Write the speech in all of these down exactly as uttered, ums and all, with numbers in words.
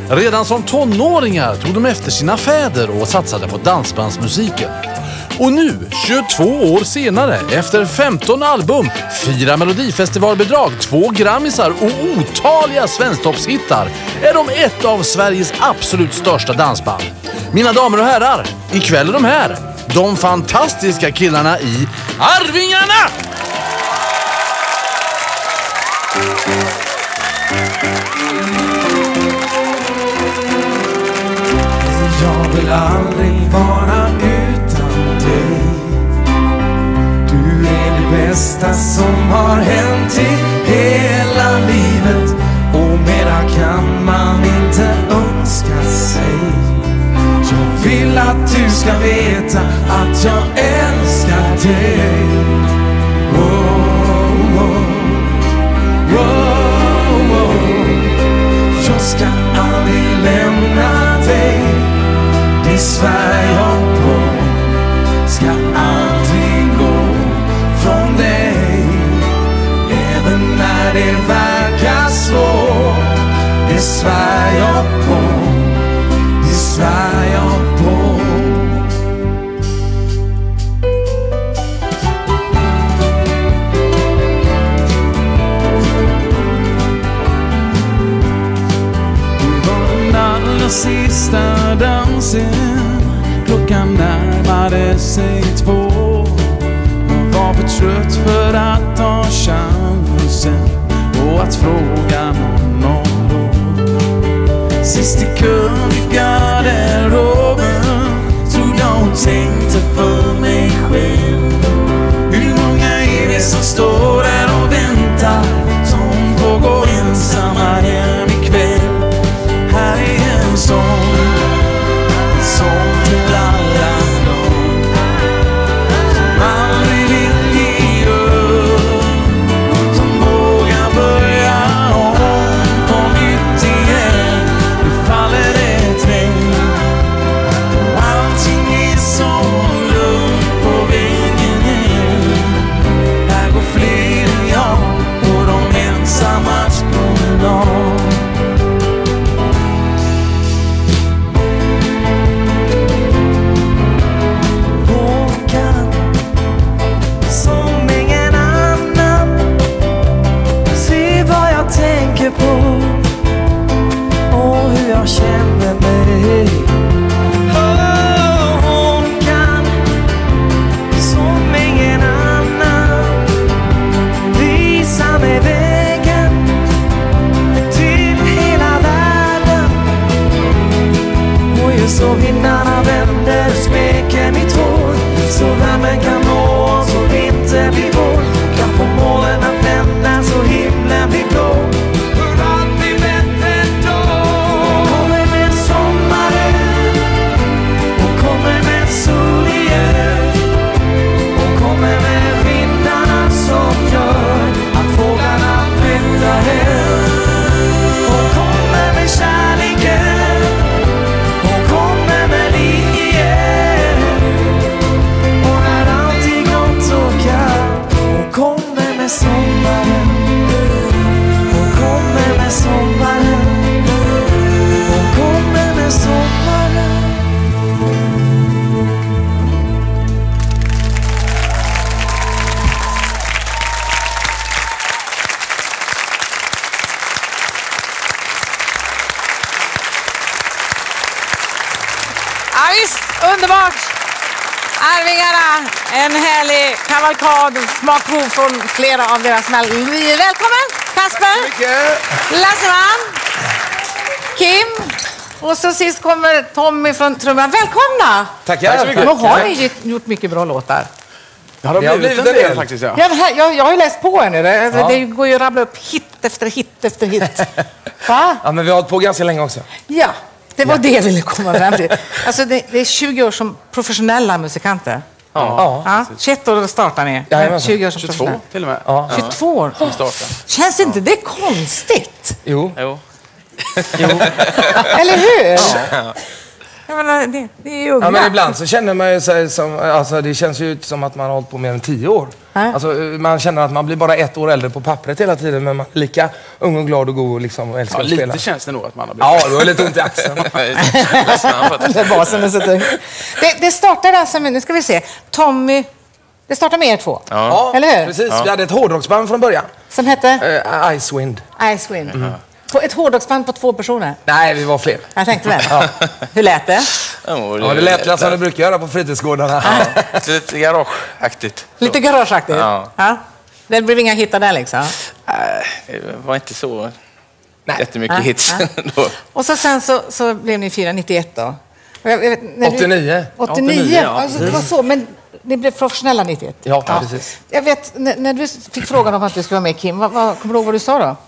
Redan som tonåringar tog de efter sina fäder och satsade på dansbandsmusiken. Och nu, tjugotvå år senare, efter femton album, fyra melodifestivalbidrag, två grammisar och otaliga svensktoppshittar, är de ett av Sveriges absolut största dansband. Mina damer och herrar, ikväll är de här, de fantastiska killarna i Arvingarna! Jag vill aldrig vara utan dig. Du är det bästa som har hänt i hela livet. Och mera kan man inte önska sig. Jag vill att du ska veta att jag älskar dig. Oh, oh, oh, oh. Jag ska aldrig lämna dig. Det svär jag på. Ska aldrig gå från dig. Även när det verkar svårt. Det svär jag på. Det svär jag på. Det var den allra sista dansen. Klockan närmade sig två. Jag var för trött för att ta chansen och att fråga någon om lov. Sist i kön i garderoben trodde hon tänkte för mig själv. Hur många är vi som står där och väntar, som får gå ensamma hem ikväll. Här är en sång, en sång till alla dem som aldrig vill ge upp, som vågar börja om på nytt igen. Nu faller det ett regn och allting är så lugnt på vägen hem. Här går fler än jag på de ensammas promenad. På och hur jag känner mig. Oh, hon kan som ingen annan visa mig vägen till hela världen. Och just så vindarna vänder smeker mitt hår, så värmen kan nå oss och vinter blir vår. Kan få målen att vända så himlen blir blå. Underbart! Arvingarna, en härlig kavalkad, smakprov från flera av deras melodier. Välkommen, Kasper, Lasseman, Kim och så sist kommer Tommy från trumman. Välkomna! Tackar. Tack så mycket. Nu har ni gjort mycket bra låtar. Ja, det har blivit en del faktiskt, ja. Ja, här, jag, jag har ju läst på er nu. Det, ja. Det går ju att rabbla upp hit efter hit efter hit. Va? Ja, men vi har hållit på ganska länge också. Ja. Det var ja. det jag ville komma fram till. Alltså det, det är tjugo år som professionella musikanter. Ja. Ja. tjugoett år startar ni. Ja, tjugo år som tjugotvå till och med. Ja. tjugotvå år. Ja. Känns inte det konstigt? Jo. Jo. jo. Eller hur? Ja. Jag menar, det, det är ju unga. Ja, men ibland så känner man ju sig som, alltså det känns ju ut som att man har hållit på mer än tio år. Äh? Alltså man känner att man blir bara ett år äldre på pappret hela tiden, men man är lika ung och glad och god och liksom och älskar Ja, att spela. lite känns det nog att man har blivit. Ja, du har lite ont i axeln. Det är basen är så tung. Det, det startade alltså med, nu ska vi se, Tommy, det startade med er två. Ja, eller hur? Precis, ja. Vi hade ett hårdrocksband från början. Som hette? Uh, Icewind. Icewind. Mm. På ett hårdrocksband på två personer? Nej, vi var fler. Jag tänkte väl. Ja. Hur lät det? Ja, det lät lät som det brukar göra på fritidsgårdarna. Ja, lite garageaktigt. Lite garageaktigt? Ja. Ja. Det blev inga hittar där liksom? Nej, det var inte så Nej. jättemycket Nej. hits. Nej. Och så sen så, så blev ni fyra nittioett då? Jag vet, när åttionio. Du, åttionio, åttionio, ja. Alltså, det var så, men ni blev professionella nittioett? Ja, ja. Precis. Jag vet, när, när du fick frågan om att du skulle vara med Kim, vad, vad, kommer du ihåg vad du sa då?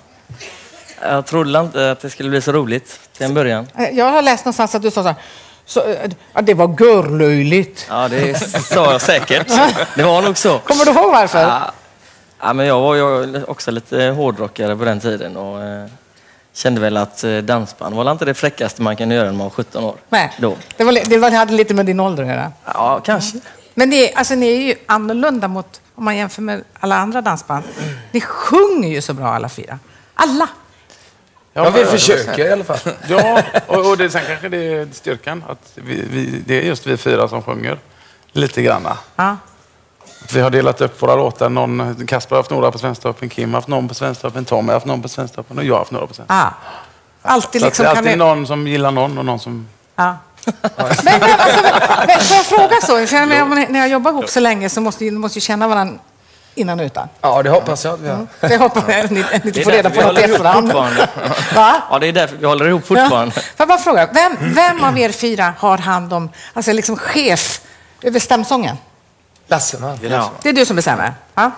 Jag trodde inte att det skulle bli så roligt till en början. Jag har läst någonstans att du sa så här, så, ja, det var görlöjligt. Ja, det sa jag säkert. Det var nog så. Kommer du ihåg varför? Ja, ja men jag var ju också lite hårdrockare på den tiden och eh, kände väl att eh, dansband var inte det fräckaste man kan göra när man var sjutton år. Nej, då. det, var, det var, hade lite med din ålder att göra. Ja, kanske. Men det, alltså, ni är ju annorlunda mot, om man jämför med alla andra dansband. Ni sjunger ju så bra alla fyra. Alla. Ja, vi försöker i alla fall. Ja, och, och det, sen kanske det är styrkan. Att vi, vi, det är just vi fyra som sjunger lite granna. Ja. Vi har delat upp våra låtar. Någon, Kasper har haft några på Svensktoppen, Kim har haft någon på Svensktoppen, Tom har haft någon på Svensktoppen och jag har haft några på Svensktoppen. Ah. Alltid Så liksom det är kan alltid ni... någon som gillar någon och någon som... Ja. men, men, alltså, men, får jag fråga så? För jag menar, när jag jobbar ihop så länge så måste ni måste ju känna varandra innan och utan. Ja, det hoppas jag att vi har. Mm. Jag hoppas att ni, att ni Det är får reda på därför något vi håller ihop efterhand. fortfarande. Va? Ja, det är därför vi håller ihop fortfarande. Ja. Får jag bara fråga, vem, vem av er fyra har hand om, alltså liksom chef över stämsången? Lasseman. Ja. Det är du som bestämmer? Ja.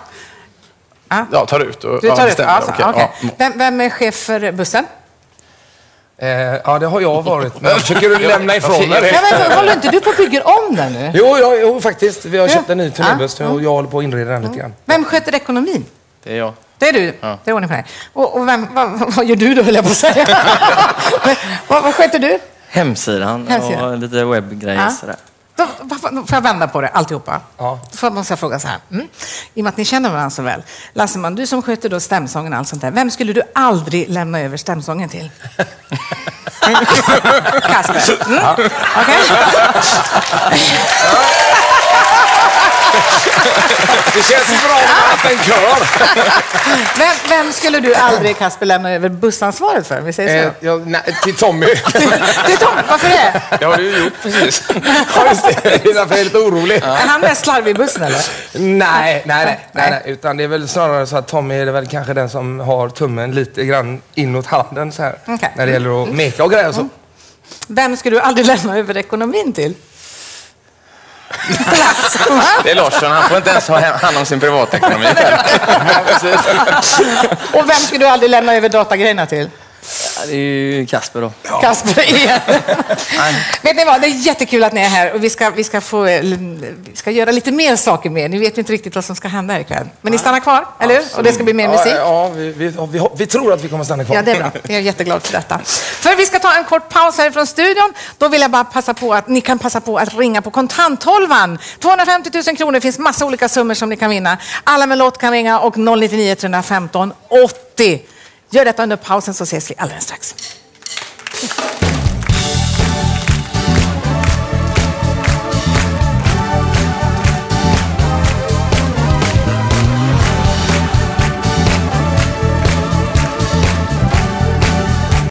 Ja. Ja, tar ut och Du tar ja, ut? bestämmer. Alltså, Okej, okay. ja. vem, vem är chef för bussen? Eh, ja, det har jag varit. Men försöker du lämna ifrån mig det? Ja, men, håller inte du på att bygga om den nu? Jo, jo, jo, faktiskt. Vi har köpt en ny Ja. turnébuss och jag håller på att inreda den lite grann. Vem sköter ekonomin? Det är jag. Det är du? Ja. Det är ordning på dig. Och, och vem, vad, vad gör du då, höll jag på att säga? Men, vad, vad sköter du? Hemsidan, Hemsidan. och lite webbgrejer Ja. sådär. Då, då får jag vända på det, alltihopa. Ja. Då får måste jag fråga så här. Mm. I och med att ni känner varandra så väl. Lasseman, du som sköter då stämsången och allt sånt där. Vem skulle du aldrig lämna över stämsången till? Kasper. Mm. Ja. Okej. Det känns bra att en kör. Vem, vem skulle du aldrig, Kasper, lämna över bussansvaret för? Vi säger så. Eh, ja, nej, till Tommy. Det är Tom, varför det? Det har du ju gjort precis. Ja, just det. Det är därför jag är lite orolig. Är han mest slarvig i bussen eller? Nej, nej, nej, nej, nej. Utan det är väl snarare så att Tommy är väl kanske den som har tummen lite grann inåt handen så här. Okej. När det gäller att meka och grejer och så. Vem skulle du aldrig lämna över ekonomin till? Det är Larsson, han får inte ens ha hand om sin privatekonomi. Och vem skulle du aldrig lämna över datagrejerna till? Ja, det är ju Kasper då. Kasper igen. Vet ni vad, det är jättekul att ni är här och vi ska, vi ska, få, vi ska göra lite mer saker med. Ni vet ju inte riktigt vad som ska hända här ikväll. Men ni stannar kvar, eller hur? Och det ska bli mer musik. Ja, ja vi, vi, vi, vi tror att vi kommer stanna kvar. Ja, det är bra. Jag är jätteglad för detta. För vi ska ta en kort paus här från studion. Då vill jag bara passa på att ni kan passa på att ringa på kontanttolvan. tvåhundrafemtio tusen kronor, det finns massa olika summor som ni kan vinna. Alla med låt kan ringa och noll nio nio tre femton åttio. Gör detta under pausen så ses vi alldeles strax.